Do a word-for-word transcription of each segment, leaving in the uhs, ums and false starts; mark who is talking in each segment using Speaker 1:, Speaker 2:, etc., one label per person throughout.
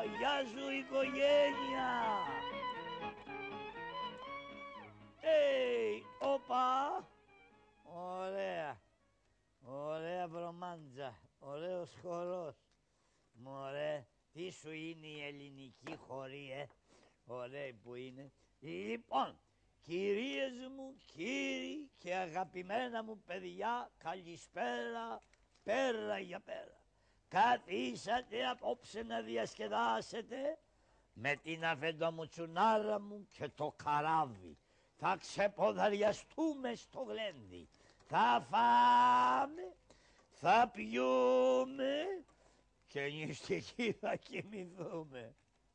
Speaker 1: Γεια σου οικογένεια. Ει, όπα. Ωραία. Ωραία βρωμάντζα. Ωραίος χορός. Μωρέ, τι σου είναι η ελληνική χορή, ε. Ωραία που είναι. Λοιπόν, κυρίες μου, κύριοι και αγαπημένα μου παιδιά, καλησπέρα, πέρα για πέρα. Καθίσατε απόψε να διασκεδάσετε με την αβεντομουτσουνάρα μου και το καράβι. Θα ξεποδαριαστούμε στο γλέντι. Θα φάμε, θα πιούμε και νηστικοί θα κοιμηθούμε.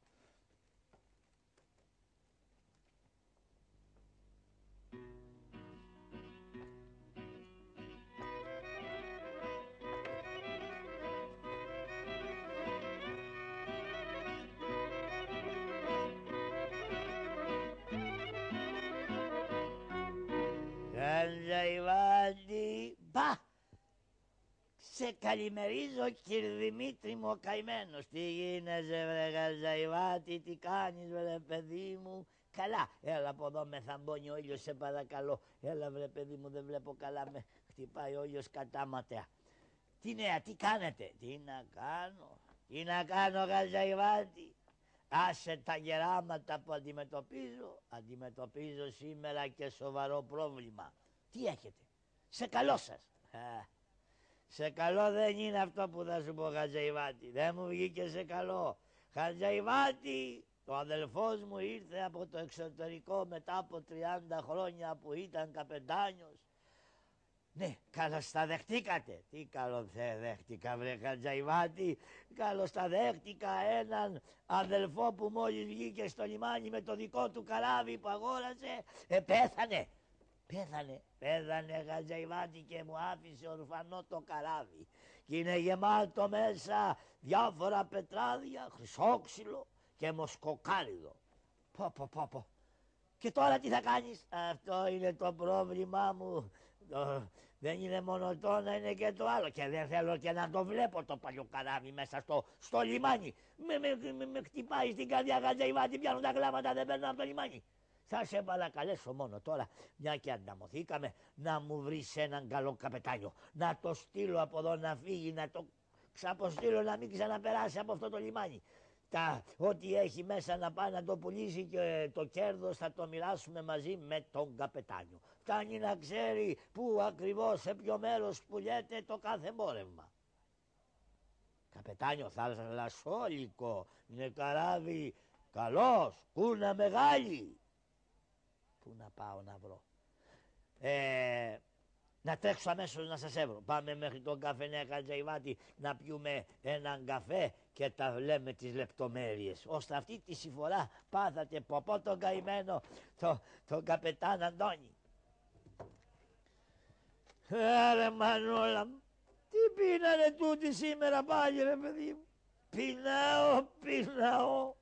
Speaker 1: Γαντζαϊβάντη, μπα! Σε καλημερίζω κύριε Δημήτρη μου ο καημένος. Τι γίνεσαι βρε Γαντζαϊβάτη, τι κάνεις βρε παιδί μου? Καλά, έλα από εδώ με θαμπώνει ο ήλιος σε παρακαλώ. Έλα βρε παιδί μου, δεν βλέπω καλά, με χτυπάει ο ήλιος κατά ματέα. Τι νέα, τι κάνετε? Τι να κάνω, τι να κάνω Γαντζαϊβάτη? Άσε τα γεράματα που αντιμετωπίζω. Αντιμετωπίζω σήμερα και σοβαρό πρόβλημα. Τι έχετε? Σε καλό σας. Σε καλό δεν είναι αυτό που θα σου πω Χατζαϊβάτη. Δεν μου βγήκε σε καλό. Χατζαϊβάτη, ο αδελφός μου ήρθε από το εξωτερικό μετά από τριάντα χρόνια που ήταν καπετάνιος. Ναι, καλώς τα δεχτήκατε. Τι καλό θε δέχτηκα βρε Χατζαϊβάτη? Καλώς τα δέχτηκα έναν αδελφό που μόλις βγήκε στο λιμάνι με το δικό του καράβι που αγόρασε. Ε, πέθανε. Πέθανε, πέθανε Χατζαϊβάτη και μου άφησε ορφανό το καράβι. Και είναι γεμάτο μέσα διάφορα πετράδια, χρυσόξυλο και μοσκοκάριδο. Πω πω πω πω. Και τώρα τι θα κάνεις? Αυτό είναι το πρόβλημά μου. Το... Δεν είναι μόνο το ένα, είναι και το άλλο. Και δεν θέλω και να το βλέπω το παλιό καράβι μέσα στο, στο λιμάνι. Με, με, με, με χτυπάει στην καρδιά Χατζαϊβάτη, πιάνουν τα κλάματα, δεν παίρνω από το λιμάνι. Θα σε παρακαλέσω μόνο τώρα, μια και ανταμωθήκαμε, να μου βρεις έναν καλό καπετάνιο. Να το στείλω από εδώ να φύγει, να το ξαποστείλω να μην ξαναπεράσει από αυτό το λιμάνι. Τα, ό,τι έχει μέσα να πάει να το πουλήσει και το κέρδος θα το μοιράσουμε μαζί με τον καπετάνιο. Φτάνει να ξέρει πού ακριβώς, σε ποιο μέρος πουλιέται το κάθε εμπόρευμα. Καπετάνιο θαλασσόλικο, είναι καράβι καλός, κούνα μεγάλη. Πού να πάω να βρω? Ε, να τρέξω αμέσως να σας έβρω. Πάμε μέχρι τον καφενέ Χατζαϊβάτη να πιούμε έναν καφέ και τα λέμε τις λεπτομέρειες. Ώστε αυτή τη συμφορά πάθατε από από τον καημένο το, τον καπετάν Αντώνη. Άρε Μανούλα μου, τι πίνανε τούτη σήμερα πάλι ρε παιδί μου? Πεινάω, πεινάω.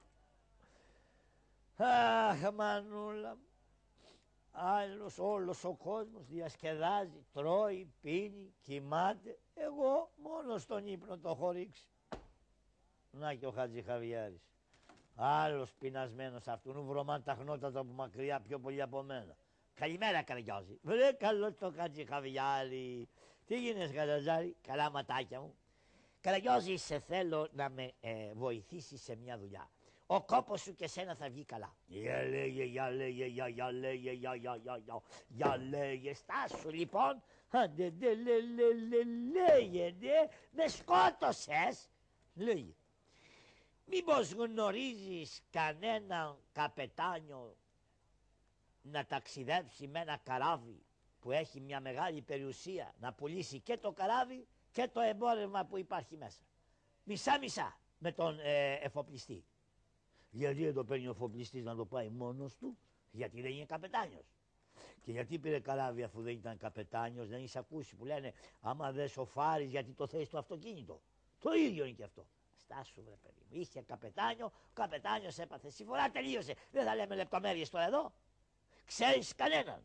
Speaker 1: Αχ Μανούλα μου. Άλλος όλος ο κόσμος διασκεδάζει, τρώει, πίνει, κοιμάται. Εγώ μόνο στον ύπνο το έχω ρίξει. Να και ο Χατζηχαβιάρης. Άλλος πεινασμένος αυτού, βρωμάν τα χνότατα από μακριά πιο πολύ από μένα. Καλημέρα Καραγιώζη. Βρε καλό το Χατζηχαβιάρη. Τι γίνες Καρατζάρη? Καλά ματάκια μου. Καραγιώζη, σε θέλω να με ε, βοηθήσεις σε μια δουλειά. Ο κόπος σου και σένα θα βγει καλά. Για λέγε, για λέγε, για, για λέγε, για, για, για, για, για λέγε. Στάσου λοιπόν. Αντε, δε, λε, λε, λε, λέγε, δε. Με σκότωσες. Λέγε. Μήπως γνωρίζεις κανέναν καπετάνιο να ταξιδέψει με ένα καράβι που έχει μια μεγάλη περιουσία, να πουλήσει και το καράβι και το εμπόρευμα που υπάρχει μέσα? Μισά μισά με τον ε, εφοπλιστή. Γιατί δεν το παίρνει ο εφοπλιστής να το πάει μόνος του? Γιατί δεν είναι καπετάνιος. Και γιατί πήρε καράβι αφού δεν ήταν καπετάνιος? Δεν είσαι ακούσει που λένε άμα δεν σοφάρεις γιατί το θες το αυτοκίνητο? Το ίδιο είναι και αυτό. Στάσου βρε παιδί μου, είχε καπετάνιο, ο καπετάνιος έπαθε συμφορά, τελείωσε. Δεν θα λέμε λεπτομέρειες τώρα εδώ. Ξέρεις κανέναν?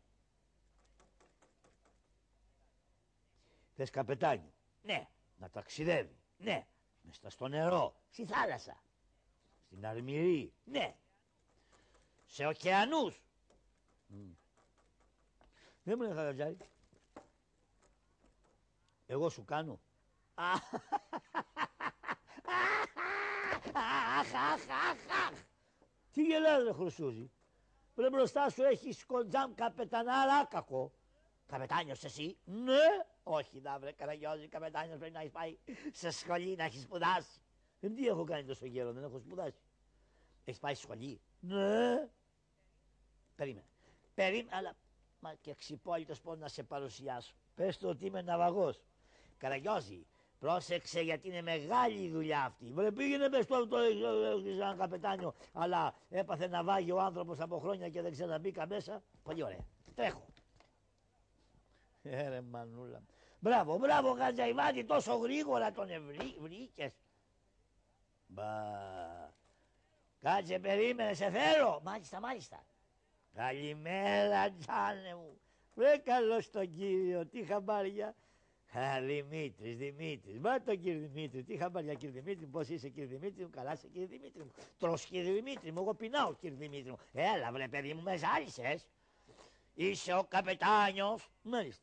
Speaker 1: Θες καπετάνιο? Ναι. Να ταξιδεύει? Ναι. Μες στο νερό, στη θάλασσα. στην Αρμυρή, ναι. Σε ωκεανούς. Mm. Δεν μου λένε Χατζηδάκη. Εγώ σου κάνω. Τι γελάς ρε Χρυσούζη. Βρε μπροστά σου έχεις κοντζάμ καπετανάρα κακό. Καπετάνιος εσύ. Ναι. Όχι να βρε Καραγιώζη, καπετάνιος πρέπει να έχεις πάει σε σχολή να έχεις σπουδάσει. Ε, τι έχω κάνει τόσο καιρό, δεν έχω σπουδάσει. Έχεις πάει σχολή. Ναι. Περίμενε. Περίμενε, αλλά μα και ξυπόλυτος πώς να σε παρουσιάσω. Πες του ότι είμαι ναυαγός. Καραγιώζη, πρόσεξε γιατί είναι μεγάλη η δουλειά αυτή. Βρε πήγαινε πες του το έχεις ένα καπετάνιο, αλλά έπαθε ναυάγει ο άνθρωπος από χρόνια και δεν ξαναμπήκα μέσα. Πολύ ωραία. Τρέχω. Έρε μανούλα. Μπράβο, μπράβο Χατζηδάκη, τόσο γρήγορα τον ευρύ, βρήκες. Μπα. Κάτσε περίμενε, σε θέλω. Μάλιστα, μάλιστα. Καλημέρα Τζάνε μου. Βρε καλώς τον κύριο, τι χαμπάρια. Α, Δημήτρης, Δημήτρης. Μα τον κύριο Δημήτρη, τι χαμπάρια κύριε Δημήτρη, πώς είσαι κύριε Δημήτρη μου, καλά είσαι κύριε Δημήτρη μου. Τρως κύριε Δημήτρη μου, εγώ πεινάω κύριε Δημήτρη μου. Έλα βρε παιδί μου, με ζάλισες. Είσαι ο καπετάνιος. Μάλιστα.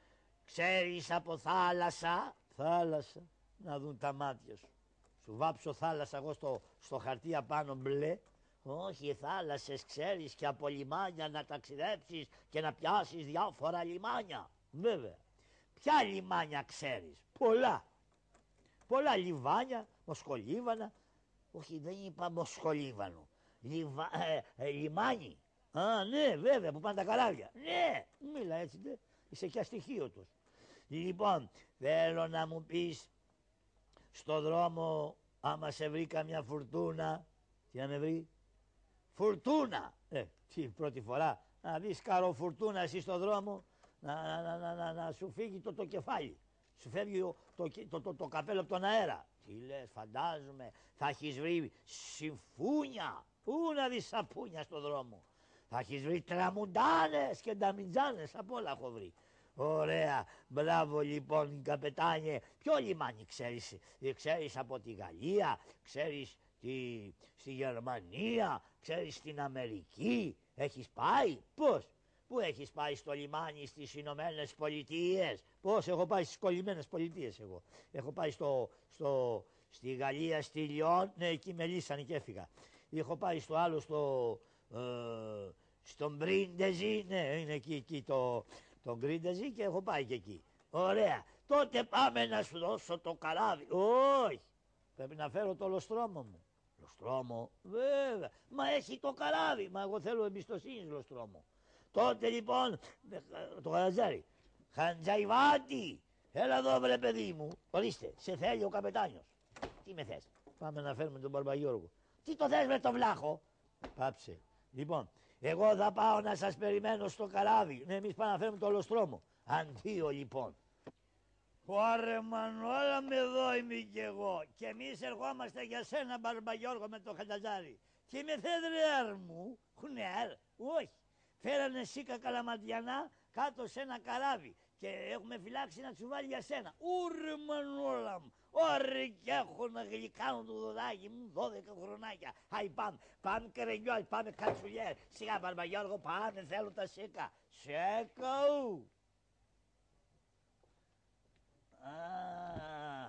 Speaker 1: Ξέρεις από θάλασσα. Θάλασσα. Να δουν τα μάτια σου. Σου βάψω θάλασσα εγώ στο, στο χαρτί απάνω μπλε. Όχι θάλασσες ξέρεις και από λιμάνια να ταξιδέψεις και να πιάσεις διάφορα λιμάνια. Βέβαια. Ποια λιμάνια ξέρεις? Πολλά. Πολλά λιβάνια, Μοσχολίβανα. Όχι δεν είπα Μοσχολίβανο. Λιβα... Ε, ε, λιμάνι. Α, ναι, βέβαια, που πάνε τα καράβια. Ναι, μίλα έτσι, ναι. Είσαι και αστοιχείωτος. Λοιπόν, θέλω να μου πεις, στο δρόμο, άμα σε βρει καμιά φουρτούνα, τι να με βρει, φουρτούνα. Ε, τι πρώτη φορά, να δεις καροφουρτούνα εσύ στο δρόμο, να, να, να, να, να σου φύγει το, το κεφάλι. Σου φεύγει το, το, το, το, το καπέλο από τον αέρα. Τι λες, φαντάζομαι, θα έχεις βρει συμφούνια. Πού να δεις σαπούνια στο δρόμο. Θα έχεις βρει τραμουντάνες και νταμιτζάνες, απ' όλα έχω βρει. Ωραία, μπράβο λοιπόν καπετάνιε. Ποιο λιμάνι ξέρεις? Ξέρεις από τη Γαλλία, ξέρεις τη, στη Γερμανία, ξέρεις στην Αμερική. Έχεις πάει? Πώς? Πού έχεις πάει στο λιμάνι στις Ηνωμένες Πολιτείες? Πώς? Έχω πάει στις κολλημένες πολιτείες εγώ. Έχω πάει στο, στο, στη Γαλλία, στη Λιόν, ναι εκεί με λύσανε και έφυγα. Έχω πάει στο άλλο στο... Ε, στον Μπρίντεζι, ναι είναι εκεί, εκεί το, το Μπρίντεζι και έχω πάει και εκεί. Ωραία, τότε πάμε να σου δώσω το καράβι. Όχι, πρέπει να φέρω το λοστρόμο μου. Λοστρόμο, βέβαια, μα έχει το καράβι, μα εγώ θέλω εμπιστοσύνη λοστρόμο. Τότε λοιπόν, το Χατζηδάκη, Χατζηδάκη, έλα εδώ βρε παιδί μου, ορίστε, σε θέλει ο καπετάνιος. Τι με θες? Πάμε να φέρουμε τον Μπαρμπαγιώργο. Τι το θες με το βλάχο? Πάψε. Λοιπόν, εγώ θα πάω να σας περιμένω στο καράβι. Ναι, εμείς πάμε να φέρουμε το ολοστρόμο. Αντίο λοιπόν. Ωρε Μανώλα με εδώ είμαι κι εγώ. Και εμείς ερχόμαστε για σένα Μπαρμπαγιώργο με το Χατζηδάκη. Και με θες ρε μου. Χουνέρ, όχι. Φέρανε σίκα καλαματιανά κάτω σε ένα καράβι. Και έχουμε φυλάξει να του βάλει για σένα. Ωρε Μανώλα μου. Ωρε και έχω να γλυκάνω το δωδάκι μου, δώδεκα χρονάκια. Χαϊ πάμε, πάμε Καραγιώζη, πάμε Κατσουλιέρ. Σιγά Μπαρμπαγιώργο, πάμε, θέλω τα σίκα. Σίκα ου. Α,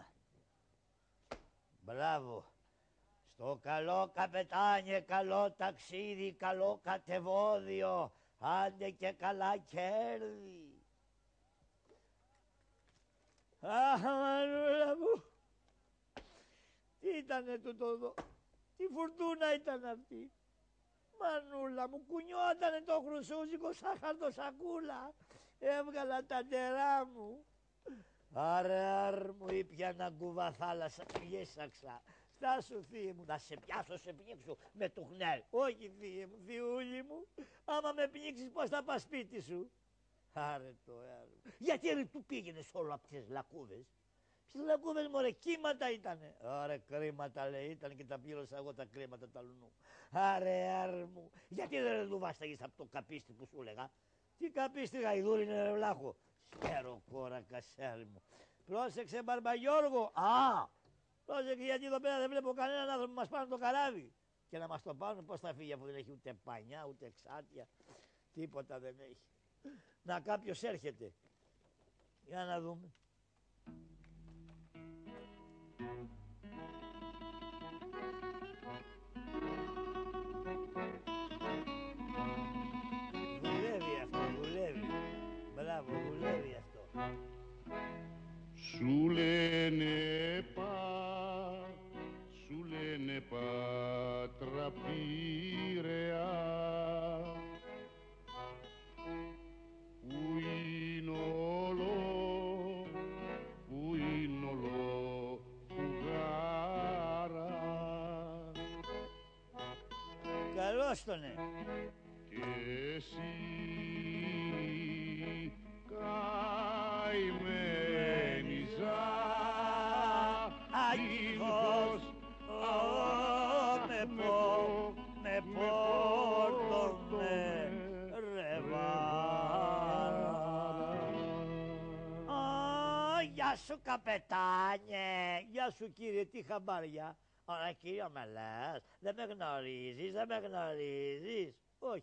Speaker 1: μπράβο. Στο καλό καπετάνιε, καλό ταξίδι, καλό κατεβόδιο. Άντε και καλά κέρδη. Αχ, Μανούλα μου. Τι ήτανε τούτο εδώ, τι φουρτούνα ήταν αυτή. Μανούλα μου, κουνιότανε το χρυσούζικο σαν χαρτοσακούλα. Έβγαλα τα ντερά μου. Άρε άρ μου ήπιανα γκουβα θάλασσα, γέσαξα. Στάσου θύε μου, να σε πιάσω, σε πνίξω με το χνέρ. Όχι θύε μου, θειούλη μου, άμα με πνίξεις πώς θα πας σπίτι σου. Άρε το άρε. Γιατί ρε του πήγαινες όλο από τις λακκούβες? Ποιες λακκούβες μωρέ, κύματα ήτανε. Άρε κρίματα λέει, ήταν και τα πλήρωσα εγώ τα κρίματα τα λουνού. Άρε άρε μου, γιατί δεν του βάσταγες από το καπίστη που σου έλεγα? Τι καπίστη γαϊδούρι είναι ρε βλάχο? Σπέρο κόρα κασέρι μου. Πρόσεξε Μπαρμπαγιώργο. Α, πρόσεξε γιατί εδώ πέρα δεν βλέπω κανέναν άνθρωπο που μας πάνε το καράβι. Και να μας το πάρουν πώς θα φύγει αφού δεν έχει ούτε πανιά, ούτε εξάρτια, τίποτα δεν έχει. Να κάποιος έρχεται. Για να δούμε. Δουλεύει αυτό, δουλεύει. Μπράβο, δουλεύει αυτό.
Speaker 2: Σου λένε πα, σου λένε Πάτρα Πειραιά, που είναι όλο, που είναι όλο φουγάρα.
Speaker 1: Καλώς τονε.
Speaker 2: Και εσύ καημένη
Speaker 1: Άγγιγος, με πω, με πόρτωνε ρεβάρα. Γεια σου καπετάνιε, γεια σου κύριε, τι χαμπάρια. Ωραία κύριο με λες, δεν με γνωρίζεις, δεν με γνωρίζεις. Όχι.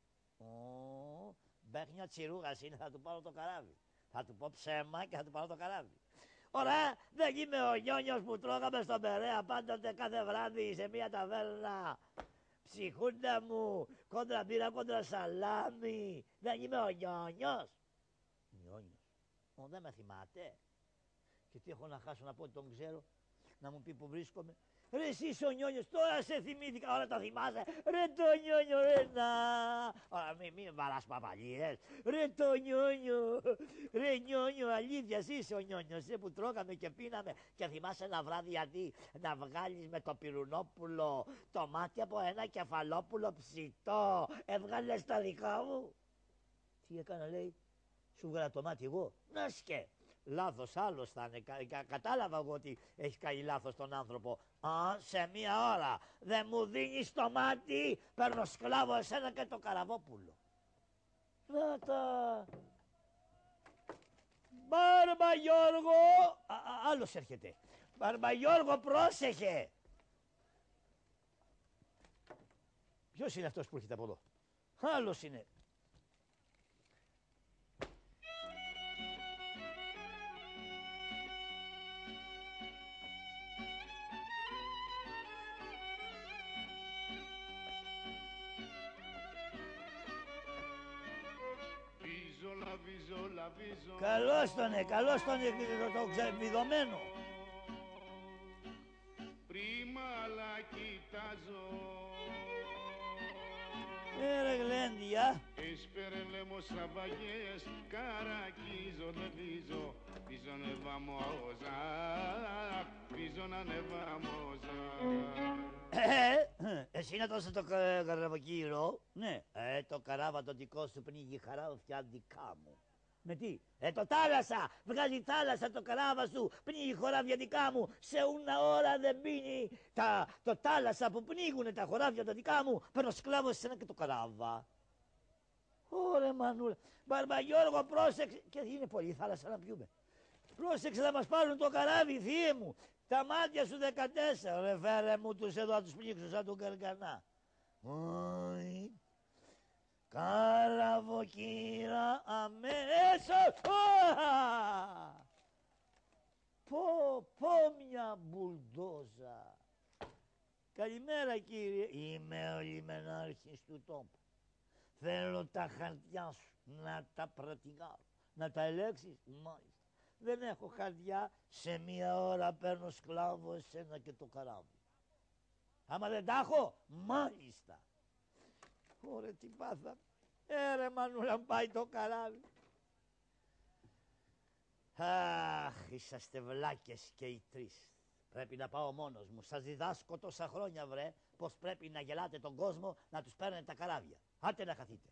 Speaker 1: Μπέχνια τσιρούγας είναι, θα του πάρω το καράβι. Θα του πω ψέμα και θα του πάρω το καράβι. Ωραία, δεν είμαι ο Νιόνιος που τρώγαμε στον Περαία πάντοτε κάθε βράδυ σε μια ταβέρνα. Ψυχούντα μου, κόντρα μπύρα, κόντρα σαλάμι. Δεν είμαι ο Νιόνιος. Νιόνιος. Ω, δεν με θυμάται. Και τι έχω να χάσω να πω ότι τον ξέρω, να μου πει που βρίσκομαι. Ρε εσύ είσαι ο Νιόνιος, τώρα σε θυμήθηκα, όλα τα θυμάσαι. Ρε το Νιόνιο, ρε να. Ωρα μην μη βαράς παπαλίες. Ρε το Νιόνιο, ρε Νιόνιο, αλήθεια εσύ είσαι ο Νιόνιος, εσύ που τρώγαμε και πίναμε. Και θυμάσαι ένα βράδυ αντί να βγάλεις με το πυρουνόπουλο το μάτι από ένα κεφαλόπουλο ψητό, έβγαλες τα δικά μου. Τι έκανα λέει, σου βγάλα το μάτι εγώ, να σκε. Λάθος άλλος θα είναι, κα, κα, κατάλαβα εγώ ότι έχει κάνει λάθος τον άνθρωπο. Α, σε μία ώρα δεν μου δίνεις το μάτι, παίρνω σκλάβο εσένα και το Καραβόπουλο. Να τα... Μπαρμπαγιώργο, α, α, άλλος έρχεται. Μπαρμπαγιώργο, πρόσεχε. Ποιος είναι αυτός που έρχεται από εδώ? Άλλος είναι. Καλώς τονε, καλώς τονε το, το ξεβιδωμένο.
Speaker 2: Πρίμαλα κοιτάζω.
Speaker 1: Ε ρε Γλέντια.
Speaker 2: Έσπερε λέμω σαβαγιές, καρακίζω δεν βίζω. Πίσω νεβαμόζα, πίσω να νεβαμόζα.
Speaker 1: Ε, εσύ να δώσω το καραβοκύρο. Ναι, ε, το καράβα το δικό σου πνίγει χαράουφια δικά μου. Με τι? Ε, το θάλασσα! Βγάζει θάλασσα το καράβα σου, πνίγει χωράφια δικά μου. Σε una ώρα δεν πίνει τα, το θάλασσα που πνίγουνε τα χωράφια τα δικά μου. Παίρνω σκλάβο σε ένα και το καράβα. Ωρε μανούλα. Μπαρμπαγιώργο, πρόσεξε. Και είναι πολύ θάλασσα να πιούμε. Πρόσεξε να μας πάρουν το καράβι, θείε μου. Τα μάτια σου δεκατέσσερα. Ρε φέρε μου τους εδώ, να τους πνίξω σαν τον Καρκανά. Ωι. Καραβοκύρα αμέσως. Πω, πω μια μπουλντόζα. Καλημέρα κύριε. Είμαι ο λιμενάρχης του τόπου. Θέλω τα χαρτιά σου να τα πρατηγάρω. Να τα ελέγξεις, μάλιστα. Δεν έχω χαρτιά, σε μία ώρα παίρνω σκλάβο εσένα και το καράβι. Άμα δεν τα έχω, μάλιστα. Ωραία, τι πάθα. Ε, ρε μανούλα, πάει το καράβι. Αχ, είσαστε βλάκες και οι τρεις. Πρέπει να πάω μόνος μου. Σας διδάσκω τόσα χρόνια, βρε, πως πρέπει να γελάτε τον κόσμο, να τους παίρνετε τα καράβια. Άντε να χαθείτε.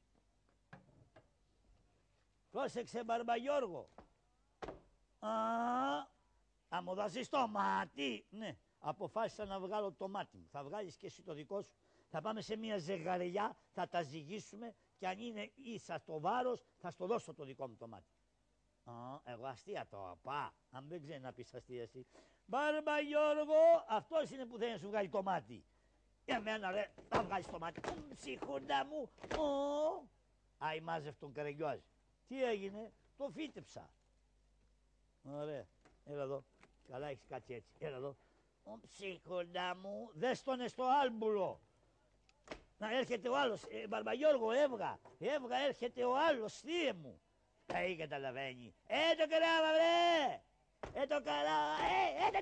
Speaker 1: Πρόσεξε, Μπαρμπαγιώργο. Α, θα μου δώσεις το μάτι. Ναι, αποφάσισα να βγάλω το μάτι μου. Θα βγάλεις και εσύ το δικό σου. Θα πάμε σε μια ζεγαριά, θα τα ζυγίσουμε και αν είναι ίσα το βάρος θα στο δώσω το δικό μου το μάτι. Α, εγώ αστεία το απά. Αν δεν ξέρει να πεις αστεία εσύ. Μπαρμπαγιώργο, αυτός είναι που θέλει να σου βγάλει το μάτι. Εμένα ρε, θα βγάλεις το μάτι. Ψυχούντα μου. Ω. Άι μάζευ τον Καραγκιόζη. Τι έγινε, το φύτεψα. Ωραία, έλα εδώ. Καλά έχεις κάτσει έτσι, έλα εδώ. Ω ψυχούντα μου, δες τον στο άλμπουλο. Να έρχεται ο άλλος, ε, Μπαρμπαγιώργο, έβγα, έβγα, έρχεται ο άλλος, θύε μου. Καεί καταλαβαίνει. Ε, το καράβα, βρε! Ε, το καράβα, ε,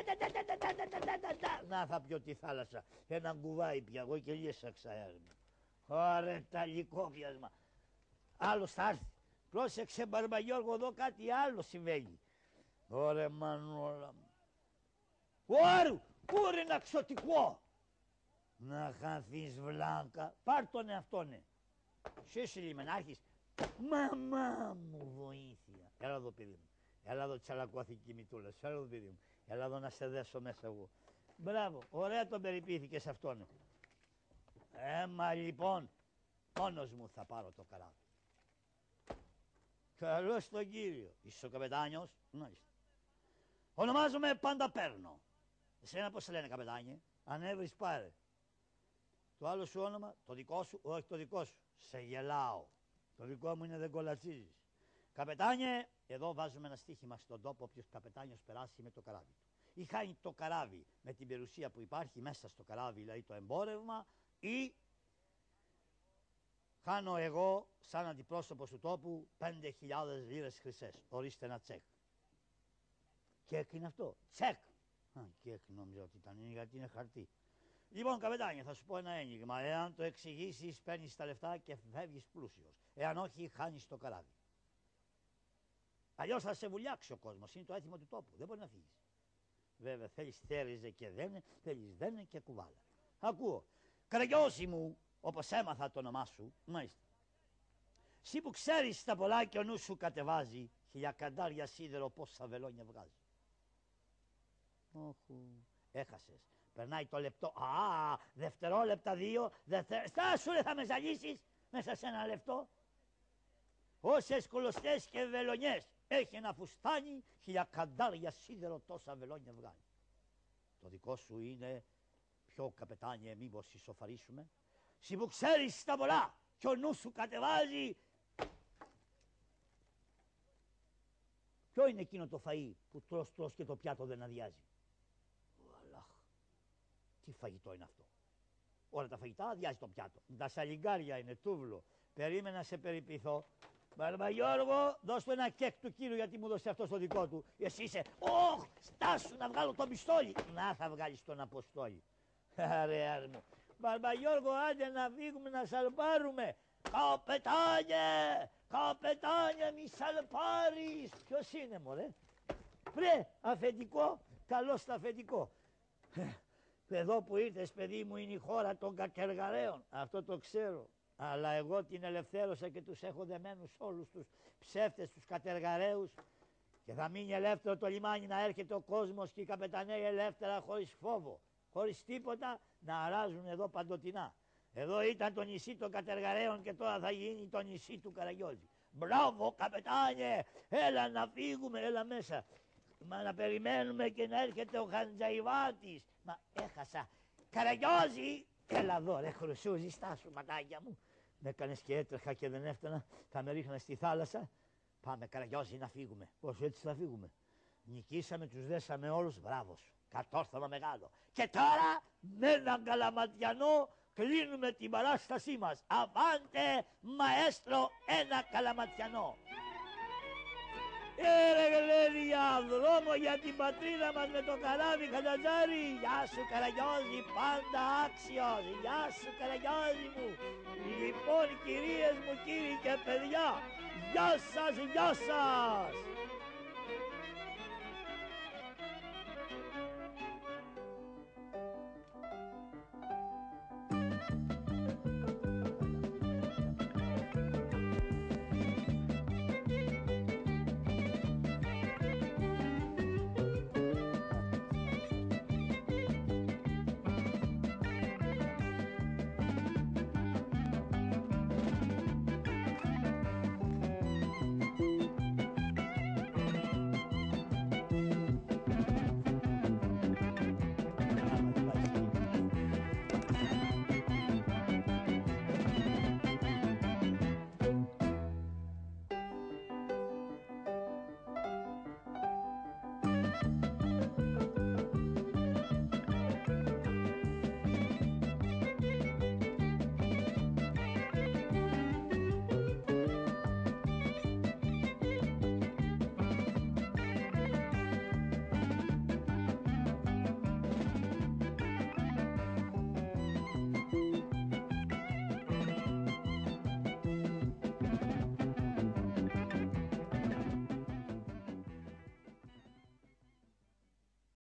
Speaker 1: ε, να θα πιω τη θάλασσα. Έναν κουβάι πια, εγώ και λύσαξα έρμα. Ωραία, ταλικό πιασμα. Άλλος θα έρθει. Πρόσεξε, Μπαρμπαγιώργο, εδώ κάτι άλλο συμβαίνει. Ωραία, μανόλα μου. Ωρου, ούρε ένα ξωτικό. Να χαθείς βλάκα, πάρ' τον εαυτόνε. Σύσου λιμενάρχης, μαμά μου βοήθεια. Έλα εδώ παιδί μου, έλα εδώ τσαλακώθηκε η μητούλα σου, έλα εδώ παιδί μου. Έλα εδώ να σε δέσω μέσα εγώ. Μπράβο, ωραία τον περιποιήθηκες αυτόν. Έμα λοιπόν, μόνος μου θα πάρω το καράβι. Καλώς τον κύριο, είσαι ο καπετάνιος, μάλιστα. Ονομάζομαι Πάντα Παίρνω. Εσένα πώς σε λένε καπετάνιε, ανέβρις πάρε. Το άλλο σου όνομα, το δικό σου, όχι το δικό σου. Σε γελάω. Το δικό μου είναι δεν κολατσίζεις. Καπετάνιε, εδώ βάζουμε ένα στοίχημα στον τόπο όποιος καπετάνιος περάσει με το καράβι του. Ή χάνει το καράβι με την περιουσία που υπάρχει μέσα στο καράβι, δηλαδή το εμπόρευμα, ή χάνω εγώ σαν αντιπρόσωπος του τόπου πέντε χιλιάδες λίρες χρυσές. Ορίστε ένα τσεκ. Τσεκ είναι αυτό. Τσεκ. Α, τσεκ νόμιζα ότι ήταν, γιατί είναι χαρτί. Λοιπόν, καπετάνια, θα σου πω ένα ένιγμα. Εάν το εξηγήσεις, παίρνεις τα λεφτά και φεύγεις πλούσιος. Εάν όχι, χάνεις το καράβι. Αλλιώς θα σε βουλιάξει ο κόσμος. Είναι το έθιμο του τόπου. Δεν μπορεί να φύγεις. Βέβαια, θέλεις θέριζε και δένε, θέλεις δένε και κουβάλα. Ακούω. Καραγκιόζη μου, όπως έμαθα το όνομά σου, μάλιστα. Εσύ που ξέρεις τα πολλά και ο νους σου κατεβάζει, χιλιακαντάρια σίδερο πόσα βελόνια βγάζει. Όχου, έχασες. Περνάει το λεπτό. Α, δευτερόλεπτα δύο. Δευτερ... Στάσου ρε, θα με ζαλίσεις μέσα σε ένα λεπτό. Όσες κολοστές και βελονιές έχει ένα φουστάνι, χιλιακαντάρια σίδερο τόσα βελόνια βγάλει. Το δικό σου είναι πιο καπετάνιε, μήπως ισοφαρίσουμε. Συ που ξέρεις τα πολλά και ο νους σου κατεβάζει. Ποιο είναι εκείνο το φαΐ που τρως τρως και το πιάτο δεν αδειάζει. Τι φαγητό είναι αυτό. Όλα τα φαγητά αδειάζει το πιάτο. Τα σαλιγκάρια είναι τούβλο. Περίμενα σε περιποιηθώ. Μπαρμπαγιώργο, δώσ' του ένα κεκ του κύριου γιατί μου δώσε αυτό στο δικό του. Εσύ είσαι, όχ, στάσου να βγάλω το πιστόλι. Να θα βγάλεις τον Αποστόλη. Αρε άρμου. Μπαρμπαγιώργο, άντε να φύγουμε να σαλπάρουμε. Καπετάνιε, καπετάνιε μη σαλπάρεις. Ποιος είναι μωρέ. Πρε, αφεντικό, καλώς το αφεντικό. Εδώ που ήρθες παιδί μου είναι η χώρα των κακεργαρέων, αυτό το ξέρω. Αλλά εγώ την ελευθέρωσα και τους έχω δεμένους όλους τους ψεύτες, τους κατεργαρέους. Και θα μείνει ελεύθερο το λιμάνι να έρχεται ο κόσμος και οι καπεταναίοι ελεύθερα χωρίς φόβο. Χωρίς τίποτα να αράζουν εδώ παντοτινά. Εδώ ήταν το νησί των κατεργαρέων και τώρα θα γίνει το νησί του Καραγκιόζη. Μπράβο καπετάνιε, έλα να φύγουμε, έλα μέσα. Μα να περιμένουμε και να έρχεται ο Χαντζαϊβάτης. Μα έχασα. Καραγκιόζη, έλα εδώ ρε χρυσούζη, στάσου ματάκια μου. Με έκανες και έτρεχα και δεν έφτανα, θα με ρίχνας στη θάλασσα. Πάμε Καραγκιόζη να φύγουμε. Πώς έτσι θα φύγουμε. Νικήσαμε, τους δέσαμε όλους, μπράβο σου. Κατόρθωμα μεγάλο. Και τώρα με έναν καλαματιανό κλείνουμε την παράστασή μας. Αβάντε μαέστρο ένα καλαματιανό. Έρε γλέδια, δρόμο για την πατρίδα μας με το καράβι Χατζάρι. Γεια σου Καραγκιόζη, πάντα άξιος. Γεια σου Καραγκιόζη μου. Λοιπόν κυρίες μου, κύριοι και παιδιά, γεια σας, γεια σας.